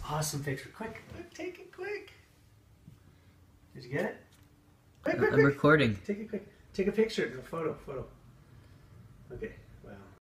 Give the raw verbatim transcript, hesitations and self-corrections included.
Awesome picture. Quick, quick, take it quick. Did you get it? Quick, I'm quick, quick. recording. Take it quick. Take a picture. A photo, photo. Okay. Wow.